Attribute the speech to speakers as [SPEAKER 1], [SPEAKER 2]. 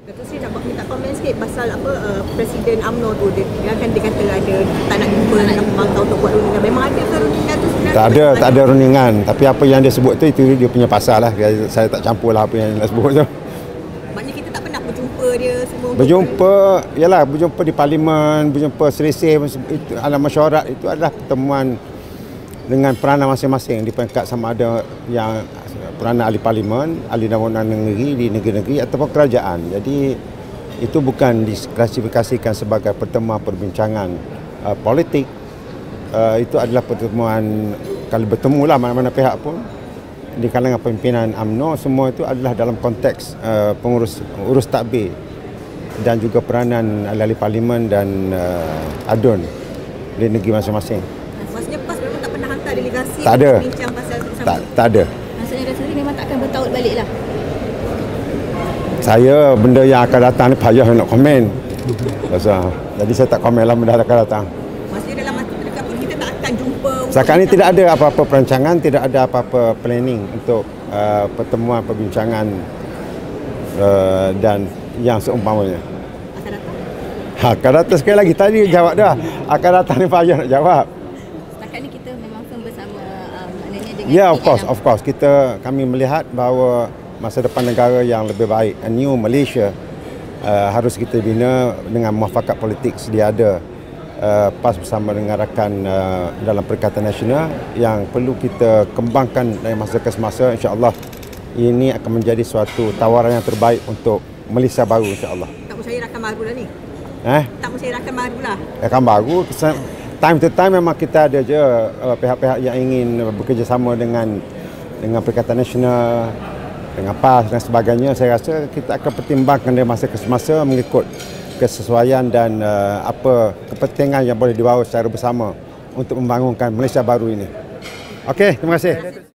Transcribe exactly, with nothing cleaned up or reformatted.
[SPEAKER 1] Tu saya nak minta komen sikit pasal apa uh, Presiden U M N O tu dia, dia kan dia kata ada tak nak jumpa nak memantau untuk buat rundingan. Memang ada ke rundingan tu sebenarnya?
[SPEAKER 2] Tak ada, tak ada rundingan. Tapi apa yang dia sebut tu itu dia punya pasal lah. Saya tak campur lah apa yang dia sebut tu.
[SPEAKER 1] Maknanya kita tak pernah berjumpa dia semua.
[SPEAKER 2] Berjumpa, yalah berjumpa di parlimen, berjumpa selisih itu alam mesyuarat itu adalah pertemuan dengan peranan masing-masing di peringkat sama ada yang peranan ahli parlimen, ahli undang-undang negeri di negeri-negeri ataupun kerajaan. Jadi itu bukan diklasifikasikan sebagai pertemuan perbincangan uh, politik. Uh, itu adalah pertemuan kalau bertemulah mana-mana pihak pun di kalangan pimpinan U M N O, semua itu adalah dalam konteks uh, pengurus urus tadbir dan juga peranan ahli parlimen dan uh, A D U N di negeri masing-masing.
[SPEAKER 1] Maksudnya PAS memang tak pernah hantar delegasi
[SPEAKER 2] tak ada.
[SPEAKER 1] bincang pasal tersebut?
[SPEAKER 2] Tak, tak ada.
[SPEAKER 1] Maksudnya dia sendiri memang takkan bertaut balik lah?
[SPEAKER 2] Saya benda yang akan datang ni payah nak komen. Pasal, jadi saya tak komen lah benda yang akan datang.
[SPEAKER 1] Maksudnya dalam masa terdekat pun kita tak akan jumpa?
[SPEAKER 2] Sekarang ni tidak ada apa-apa perancangan, tidak ada apa-apa planning untuk uh, pertemuan perbincangan uh, dan yang seumpamanya.
[SPEAKER 1] Akan datang?
[SPEAKER 2] Ha, akan datang sekali lagi. Tadi jawab dah. Akan datang ni payah nak jawab.
[SPEAKER 1] Setakat ni kita memang firm bersama uh, maknanya dengan...
[SPEAKER 2] Ya, yeah, of course, of course. Kita, kami melihat bahawa masa depan negara yang lebih baik, a new Malaysia, uh, harus kita bina dengan muafakat politik sedia ada. Uh, PAS bersama dengan rakan uh, dalam Perikatan Nasional yang perlu kita kembangkan dari masa ke semasa. InsyaAllah ini akan menjadi suatu tawaran yang terbaik untuk Malaysia baru, insyaAllah.
[SPEAKER 1] Tak percaya rakan baru lah ni?
[SPEAKER 2] Eh?
[SPEAKER 1] Tak percaya rakan baru lah?
[SPEAKER 2] Rakan baru, time to time memang kita ada je uh, pihak-pihak yang ingin bekerjasama dengan dengan Perikatan Nasional, dengan PAS dan sebagainya. Saya rasa kita akan pertimbangkan dari masa ke semasa mengikut kesesuaian dan uh, apa kepentingan yang boleh dibawa secara bersama untuk membangunkan Malaysia baru ini. Okey, terima kasih.